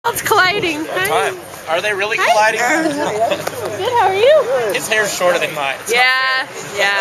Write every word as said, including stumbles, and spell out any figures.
It's colliding. Time. Are they really colliding? Good, how are you? His hair's shorter than mine. Yeah, yeah.